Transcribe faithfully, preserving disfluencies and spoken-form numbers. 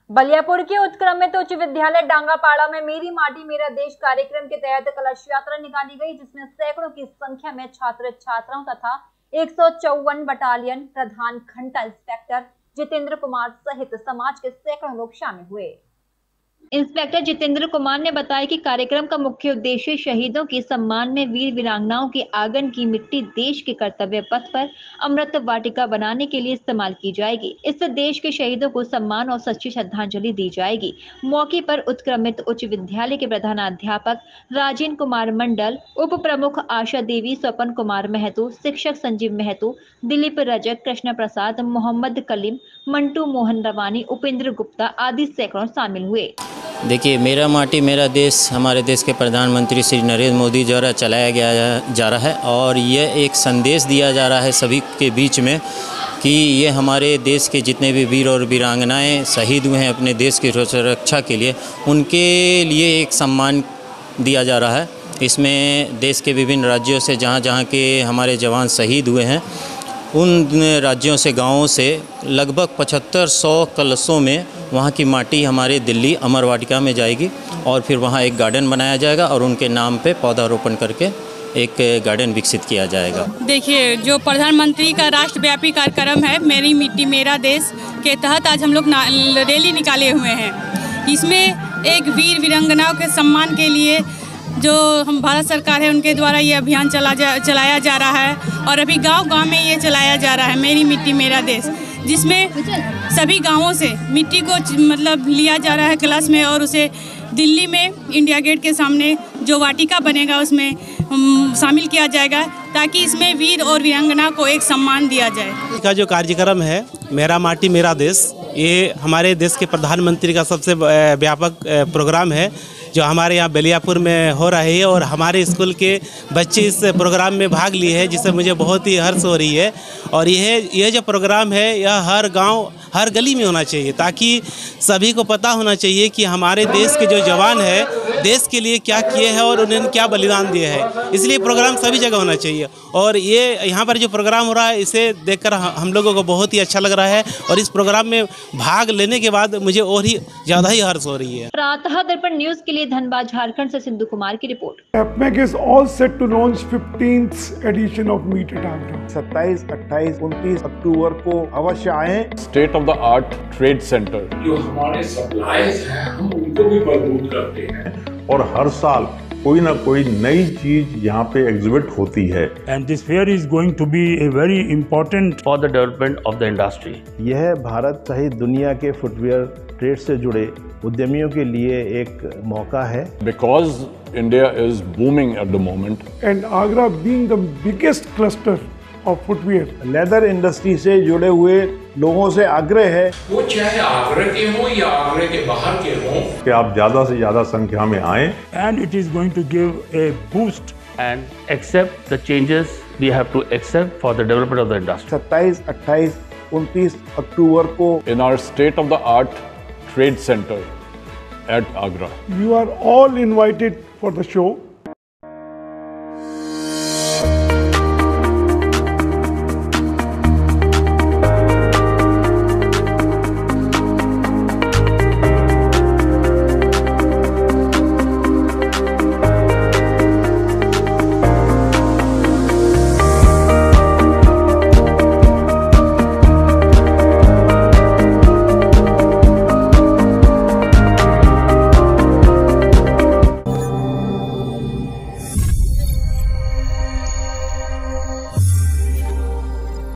बलियापुर के उत्क्रमित उच्च विद्यालय डांगापाड़ा में मेरी माटी मेरा देश कार्यक्रम के तहत कलश यात्रा निकाली गई, जिसमें सैकड़ों की संख्या में छात्र छात्राओं तथा एक सौ चौवन बटालियन प्रधान घंटा इंस्पेक्टर जितेंद्र कुमार सहित समाज के सैकड़ों लोग शामिल हुए। इंस्पेक्टर जितेंद्र कुमार ने बताया कि कार्यक्रम का मुख्य उद्देश्य शहीदों के सम्मान में वीर वीरांगनाओं के आंगन की मिट्टी देश के कर्तव्य पथ पर अमृत वाटिका बनाने के लिए इस्तेमाल की जाएगी। इससे देश के शहीदों को सम्मान और सच्ची श्रद्धांजलि दी जाएगी। मौके पर उत्क्रमित उच्च विद्यालय के प्रधानाध्यापक राजेंद्र कुमार मंडल, उप प्रमुख आशा देवी, स्वपन कुमार महतो, शिक्षक संजीव महतो, दिलीप रजक, कृष्ण प्रसाद, मोहम्मद कलीम, मंटू मोहन रवानी, उपेंद्र गुप्ता आदि सैकड़ों शामिल हुए। देखिए, मेरा माटी मेरा देश हमारे देश के प्रधानमंत्री श्री नरेंद्र मोदी द्वारा चलाया गया जा रहा है और यह एक संदेश दिया जा रहा है सभी के बीच में कि ये हमारे देश के जितने भी वीर और वीरांगनाएं शहीद हुए हैं अपने देश की सुरक्षा के लिए, उनके लिए एक सम्मान दिया जा रहा है। इसमें देश के विभिन्न राज्यों से जहाँ जहाँ के हमारे जवान शहीद हुए हैं उन राज्यों से, गांवों से लगभग पचहत्तर सौ कलशों में वहाँ की माटी हमारे दिल्ली अमर वाटिका में जाएगी और फिर वहाँ एक गार्डन बनाया जाएगा और उनके नाम पे पौधारोपण करके एक गार्डन विकसित किया जाएगा। देखिए, जो प्रधानमंत्री का राष्ट्रव्यापी कार्यक्रम है मेरी मिट्टी मेरा देश के तहत आज हम लोग रैली निकाले हुए हैं। इसमें एक वीर वीरांगनाओं के सम्मान के लिए जो हम भारत सरकार है उनके द्वारा ये अभियान चला जा चलाया जा रहा है और अभी गांव-गांव में ये चलाया जा रहा है मेरी मिट्टी मेरा देश, जिसमें सभी गांवों से मिट्टी को मतलब लिया जा रहा है क्लास में और उसे दिल्ली में इंडिया गेट के सामने जो वाटिका बनेगा उसमें शामिल किया जाएगा ताकि इसमें वीर और वीरांगना को एक सम्मान दिया जाए। का जो कार्यक्रम है मेरा माटी मेरा देश, ये हमारे देश के प्रधानमंत्री का सबसे व्यापक प्रोग्राम है जो हमारे यहाँ बलियापुर में हो रही है और हमारे स्कूल के बच्चे इस प्रोग्राम में भाग लिए हैं, जिससे मुझे बहुत ही हर्ष हो रही है। और यह यह जो प्रोग्राम है यह हर गांव हर गली में होना चाहिए ताकि सभी को पता होना चाहिए कि हमारे देश के जो जवान हैं देश के लिए क्या किए हैं और उन्होंने क्या बलिदान दिए हैं। इसलिए प्रोग्राम सभी जगह होना चाहिए और ये यहाँ पर जो प्रोग्राम हो रहा है इसे देखकर हम लोगों को बहुत ही अच्छा लग रहा है और इस प्रोग्राम में भाग लेने के बाद मुझे और ही ज़्यादा ही हर्ष हो रही है। प्रातः दर्पण न्यूज के लिए धनबाद झारखंड से सिंधु कुमार की report. AFMEC is all set to launch fifteenth edition of Meet at Agra. सत्ताईस, अट्ठाईस, उनतीस अक्टूबर को अवश्य आए। State of the art trade centre, जो हमारे सप्लाईज हैं हम उनको भी मजबूत करते हैं और हर साल कोई ना कोई नई चीज यहाँ पे एग्जिबिट होती है। And this fair is going to be a very important for the development of the industry. यह भारत सहित दुनिया के फुटवेयर ट्रेड से जुड़े उद्यमियों के लिए एक मौका है। Because India is booming at the moment and Agra being the biggest cluster of footwear, leather industry से जुड़े हुए लोगों से आग्रह है, वो चाहे आगरा के हों या आगरा के बाहर के हों, कि आप ज्यादा से ज्यादा संख्या में आएं। And it is going to give a boost and accept the changes we have to accept for the development of the industry. सत्ताईस, अट्ठाईस, उनतीस अक्टूबर को in our state of the art trade centre at Agra. You are all invited for the show.